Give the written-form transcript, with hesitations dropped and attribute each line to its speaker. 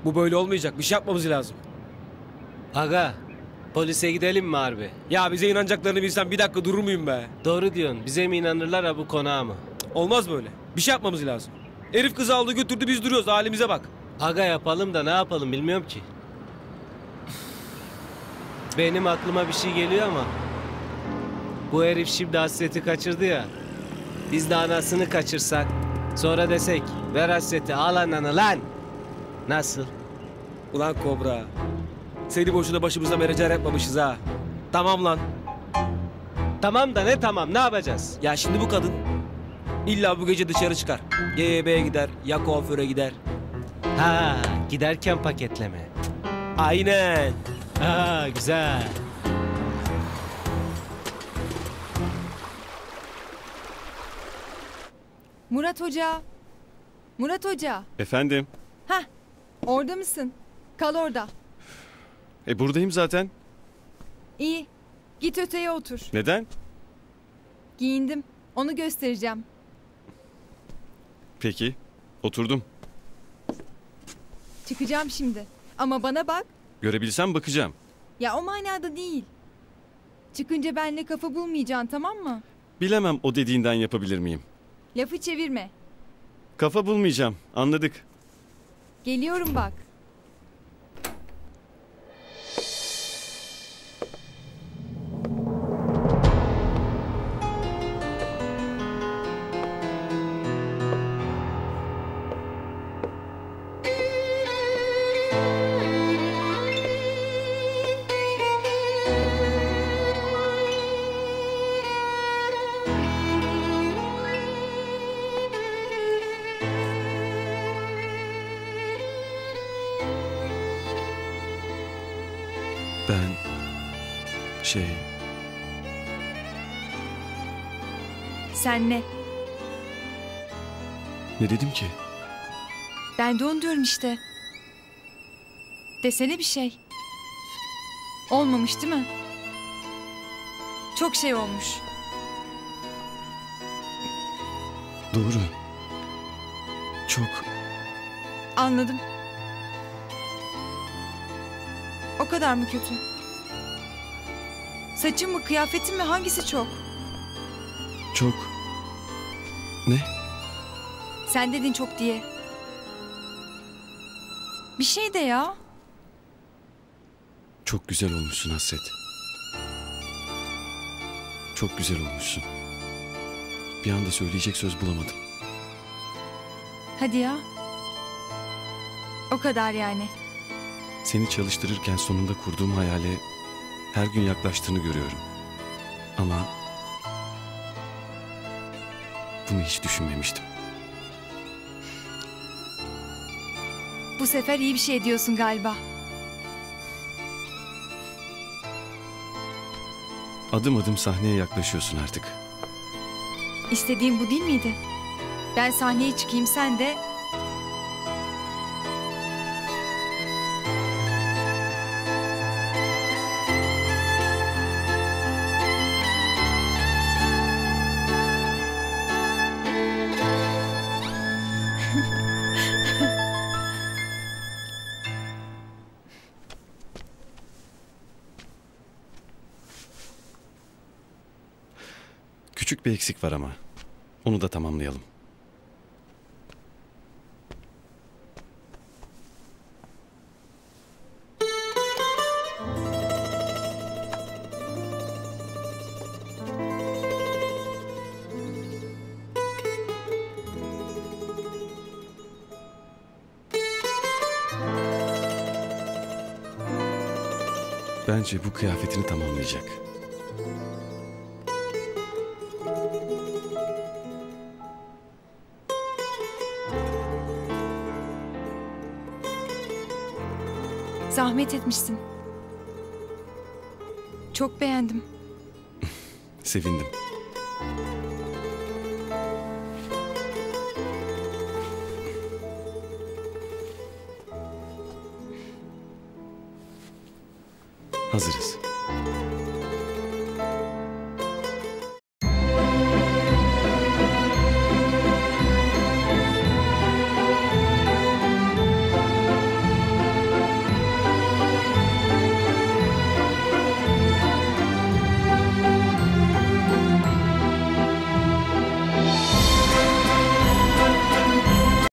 Speaker 1: Bu böyle olmayacak. Bir şey yapmamız lazım.
Speaker 2: Aga, polise gidelim mi harbi?
Speaker 1: Ya bize inanacaklarını bilsem bir dakika durur muyum be?
Speaker 2: Doğru diyorsun. Bize mi inanırlar ha bu konağa mı?
Speaker 1: Olmaz böyle. Bir şey yapmamız lazım. Herif kızı aldı götürdü biz duruyoruz. Halimize bak.
Speaker 2: Aga yapalım da ne yapalım bilmiyorum ki. Benim aklıma bir şey geliyor ama. Bu herif şimdi Hasret'i kaçırdı ya. Biz de anasını kaçırsak. Sonra desek ver Hasret'i al ananı lan. Nasıl?
Speaker 1: Ulan Kobra. Seni boşuna başımıza menajer yapmamışız ha. Tamam lan.
Speaker 2: Tamam da ne tamam ne yapacağız?
Speaker 1: Ya şimdi bu kadın illa bu gece dışarı çıkar. GYB'ye gider, ya kuaföre gider.
Speaker 2: Ha giderken paketleme.
Speaker 1: Aynen.
Speaker 2: Ha güzel.
Speaker 3: Murat Hoca. Murat Hoca.
Speaker 4: Efendim?
Speaker 3: Hah, orada mısın? Kal orada.
Speaker 4: Buradayım zaten.
Speaker 3: İyi. Git öteye otur.
Speaker 4: Neden?
Speaker 3: Giyindim. Onu göstereceğim.
Speaker 4: Peki. Oturdum.
Speaker 3: Çıkacağım şimdi. Ama bana bak.
Speaker 4: Görebilsem bakacağım.
Speaker 3: Ya o manada değil. Çıkınca benimle kafa bulmayacaksın, tamam mı?
Speaker 4: Bilemem o dediğinden yapabilir miyim?
Speaker 3: Lafı çevirme.
Speaker 4: Kafa bulmayacağım. Anladık.
Speaker 3: Geliyorum bak.
Speaker 4: Ben...
Speaker 3: Sen ne?
Speaker 4: Ne dedim ki?
Speaker 3: Ben de onu diyorum işte. Desene bir şey. Olmamış değil mi? Çok şey olmuş.
Speaker 4: Doğru. Çok...
Speaker 3: Anladım. O kadar mı kötü? Saçın mı, kıyafetin mi, hangisi çok?
Speaker 4: Çok... Ne?
Speaker 3: Sen dedin çok diye. Bir şey de ya.
Speaker 4: Çok güzel olmuşsun Hasret. Çok güzel olmuşsun. Bir anda söyleyecek söz bulamadım.
Speaker 3: Hadi ya. O kadar yani.
Speaker 4: Seni çalıştırırken sonunda kurduğum hayale her gün yaklaştığını görüyorum. Ama bunu hiç düşünmemiştim.
Speaker 3: Bu sefer iyi bir şey diyorsun galiba.
Speaker 4: Adım adım sahneye yaklaşıyorsun artık.
Speaker 3: İstediğin bu değil miydi? Ben sahneye çıkayım, sen de...
Speaker 4: Küçük bir eksik var ama. Onu da tamamlayalım. Bence bu kıyafetini tamamlayacak.
Speaker 3: Zahmet etmişsin. Çok beğendim.
Speaker 4: Sevindim. Hazırız.